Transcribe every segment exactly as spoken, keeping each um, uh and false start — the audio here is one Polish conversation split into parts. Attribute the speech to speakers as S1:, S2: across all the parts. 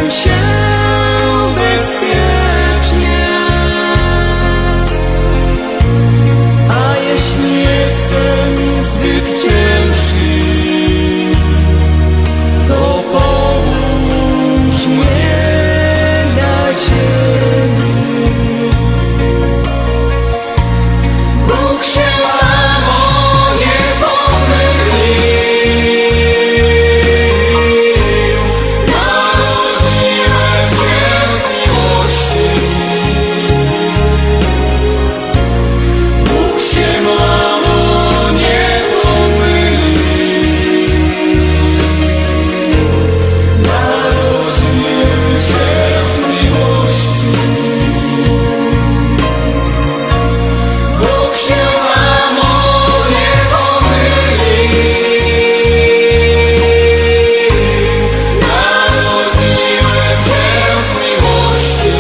S1: się bezpiecznie. A jeśli jestem zbyt ciężki, to połóż mnie na ziemi. Bóg się, mamo, nie pomylił. Narodziłem się z miłości. Bóg się, mamo, nie pomylił. Narodziłem się z miłości. Bóg się, mamo, nie pomylił. Narodziłem się z miłości.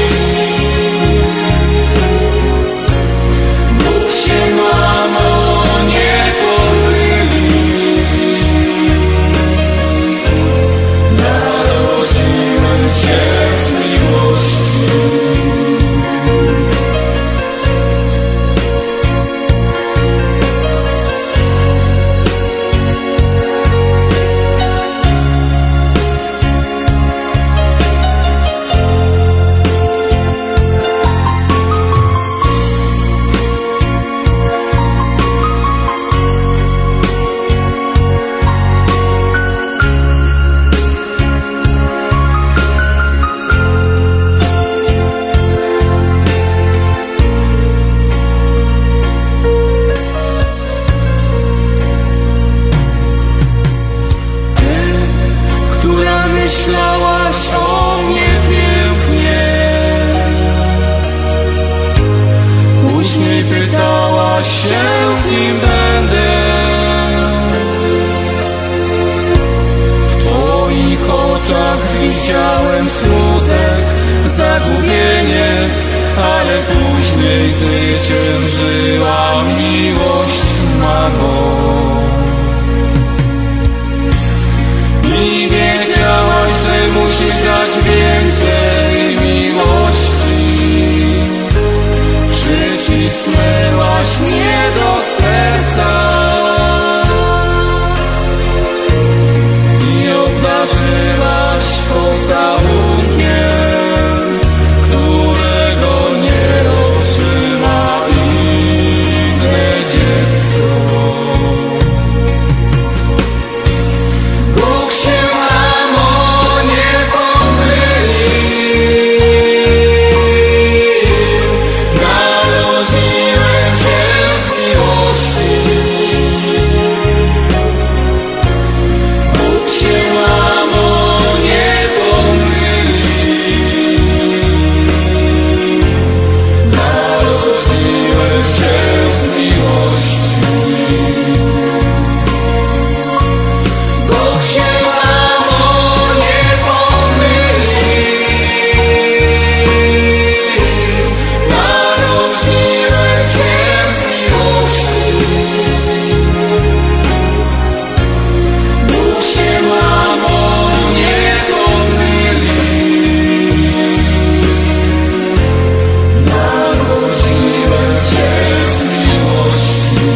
S1: Bóg się, mamo, nie pomylił. Narodziłem się z miłości. Która myślałaś o mnie pięknie, później pytałaś się, kim będę. W twoich oczach widziałem smutek, zagubienie, ale później zwyciężyła miłość, mamo. I wiedziałaś, że musisz dać więcej miłości. Przycisnęłaś mnie do serca i obdarzyłaś pocałunkiem, którego nie otrzyma inne dziecko. Bóg się, mamo, nie pomylił. Narodziłem się z miłości. Bóg się, mamo, nie pomylił. Narodziłem się z miłości. Bóg się, mamo, nie pomylił. Narodziłem się z miłości. Bóg się, mamo, nie pomylił. Narodziłem się z miłości.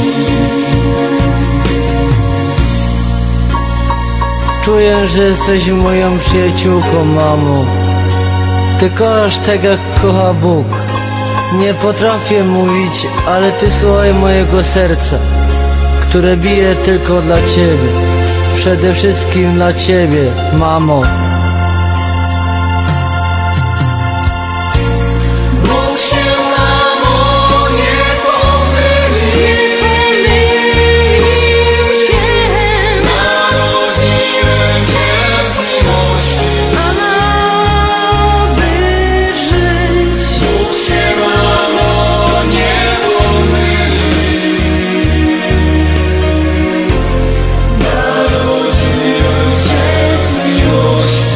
S2: Czuję, że jesteś moją przyjaciółką, mamo. Ty kochasz tak, jak kocha Bóg. Nie potrafię mówić, ale ty słuchaj mojego serca, które bije tylko dla ciebie. Przede wszystkim dla ciebie, mamo.
S1: Bóg się, mamo, nie pomylił. Narodziłem się z miłości. Aby żyć. Bóg się, mamo, nie pomylił. Narodziłem się z miłości.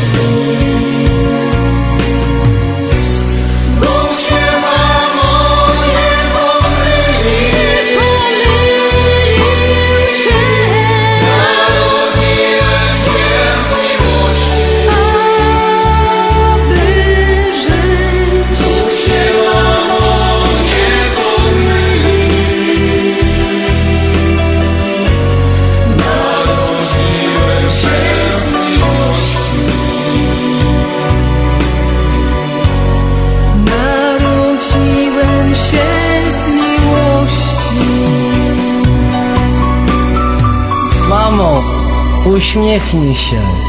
S2: Uśmiechnij się.